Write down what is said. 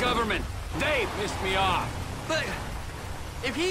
government. They pissed me off. But if he